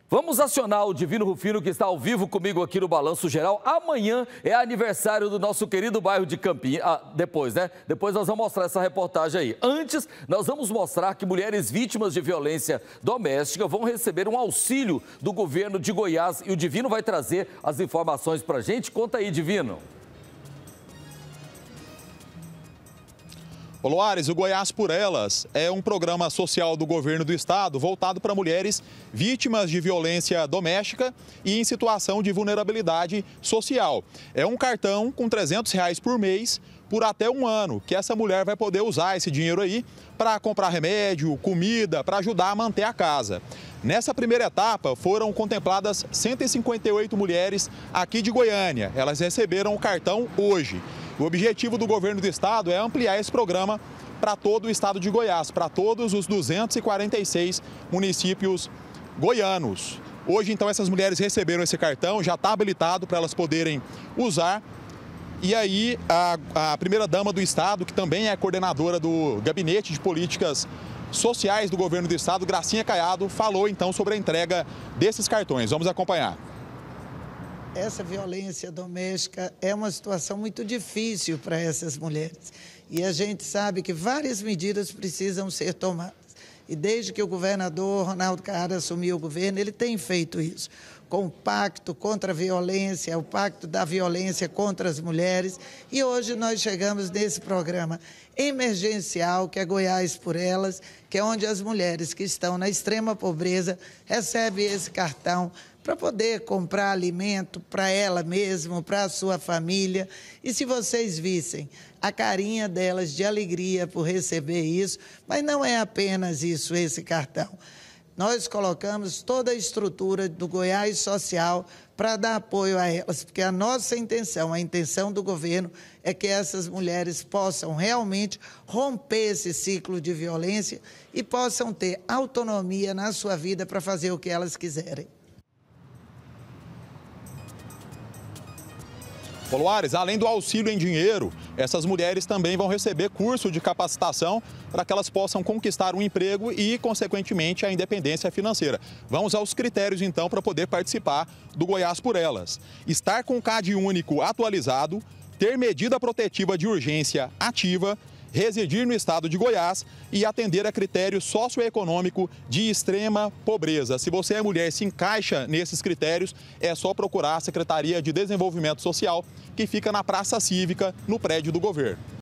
Vamos acionar o Divino Rufino, que está ao vivo comigo aqui no Balanço Geral. Amanhã é aniversário do nosso querido bairro de Campinhas. Depois, né? Depois nós vamos mostrar essa reportagem aí. Antes, nós vamos mostrar que mulheres vítimas de violência doméstica vão receber um auxílio do governo de Goiás. E o Divino vai trazer as informações pra gente. Conta aí, Divino. Ô Loares, o Goiás por Elas é um programa social do governo do estado voltado para mulheres vítimas de violência doméstica e em situação de vulnerabilidade social. É um cartão com R$300 por mês por até um ano, que essa mulher vai poder usar esse dinheiro aí para comprar remédio, comida, para ajudar a manter a casa. Nessa primeira etapa, foram contempladas 158 mulheres aqui de Goiânia. Elas receberam o cartão hoje. O objetivo do governo do estado é ampliar esse programa para todo o estado de Goiás, para todos os 246 municípios goianos. Hoje, então, essas mulheres receberam esse cartão, já está habilitado para elas poderem usar. E aí, a primeira-dama do estado, que também é coordenadora do Gabinete de Políticas Sociais do governo do estado, Gracinha Caiado, falou então sobre a entrega desses cartões. Vamos acompanhar. Essa violência doméstica é uma situação muito difícil para essas mulheres. E a gente sabe que várias medidas precisam ser tomadas. E desde que o governador Ronaldo Caiado assumiu o governo, ele tem feito isso. Com o Pacto contra a Violência, o Pacto da Violência contra as Mulheres. E hoje nós chegamos nesse programa emergencial, que é Goiás por Elas, que é onde as mulheres que estão na extrema pobreza recebem esse cartão para poder comprar alimento para ela mesma, para a sua família. E se vocês vissem a carinha delas de alegria por receber isso, mas não é apenas isso, esse cartão. Nós colocamos toda a estrutura do Goiás Social para dar apoio a elas, porque a nossa intenção, a intenção do governo é que essas mulheres possam realmente romper esse ciclo de violência e possam ter autonomia na sua vida para fazer o que elas quiserem. Loares, além do auxílio em dinheiro, essas mulheres também vão receber curso de capacitação para que elas possam conquistar um emprego e, consequentemente, a independência financeira. Vamos aos critérios, então, para poder participar do Goiás por Elas. Estar com o CAD único atualizado, ter medida protetiva de urgência ativa, residir no estado de Goiás e atender a critério socioeconômico de extrema pobreza. Se você é mulher e se encaixa nesses critérios, é só procurar a Secretaria de Desenvolvimento Social, que fica na Praça Cívica, no prédio do governo.